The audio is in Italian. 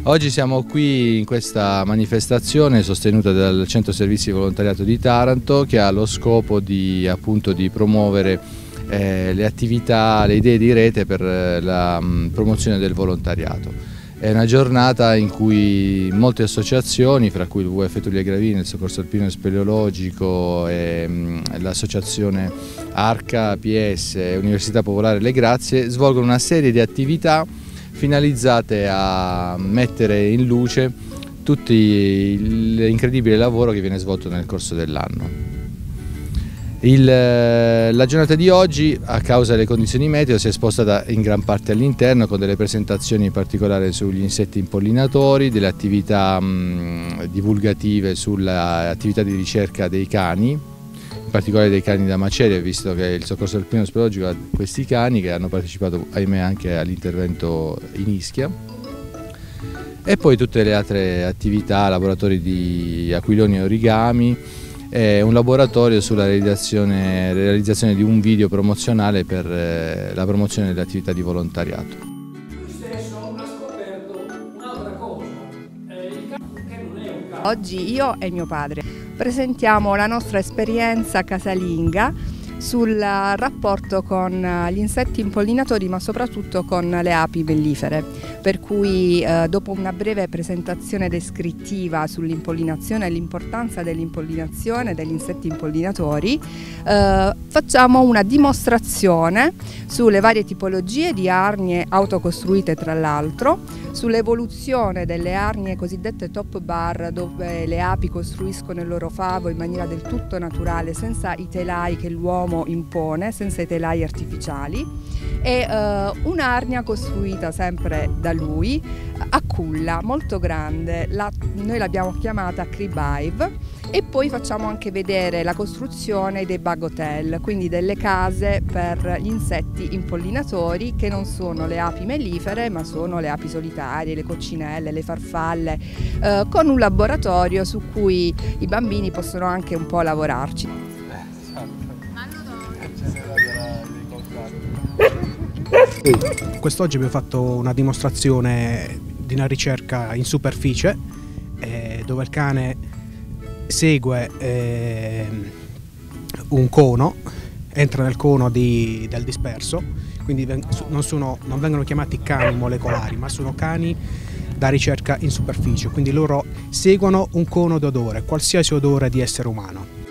Oggi siamo qui in questa manifestazione sostenuta dal Centro Servizi di Volontariato di Taranto, che ha lo scopo di promuovere le attività, le idee di rete per la promozione del volontariato. È una giornata in cui molte associazioni, fra cui il WWF Etruria Gravina, il Soccorso Alpino e Speleologico, l'associazione Arca, PS e Università Popolare Le Grazie, svolgono una serie di attività finalizzate a mettere in luce tutto l'incredibile lavoro che viene svolto nel corso dell'anno. La giornata di oggi, a causa delle condizioni meteo, si è spostata in gran parte all'interno, con delle presentazioni in particolare sugli insetti impollinatori, delle attività divulgative sull'attività di ricerca dei cani, in particolare dei cani da macerie, visto che il Soccorso Alpino Speleologico ha questi cani che hanno partecipato, ahimè, anche all'intervento in Ischia. E poi tutte le altre attività, laboratori di aquiloni e origami, un laboratorio sulla realizzazione di un video promozionale per la promozione delle attività di volontariato. Lui stesso ha scoperto un'altra cosa, che non è un caso. Oggi io e mio padre presentiamo la nostra esperienza casalinga sul rapporto con gli insetti impollinatori, ma soprattutto con le api mellifere, per cui dopo una breve presentazione descrittiva sull'impollinazione e l'importanza dell'impollinazione degli insetti impollinatori, facciamo una dimostrazione sulle varie tipologie di arnie autocostruite, tra l'altro, sull'evoluzione delle arnie cosiddette top bar, dove le api costruiscono il loro favo in maniera del tutto naturale, senza i telai che l'uomo impone, senza i telai artificiali, e un'arnia costruita sempre da lui a culla, molto grande, noi l'abbiamo chiamata crib hive. E poi facciamo anche vedere la costruzione dei bug hotel, quindi delle case per gli insetti impollinatori, che non sono le api mellifere ma sono le api solitarie, le coccinelle, le farfalle, con un laboratorio su cui i bambini possono anche un po' lavorarci. Quest'oggi abbiamo fatto una dimostrazione di una ricerca in superficie, dove il cane segue un cono, entra nel cono del disperso, quindi non vengono chiamati cani molecolari, ma sono cani da ricerca in superficie, quindi loro seguono un cono d'odore, qualsiasi odore di essere umano.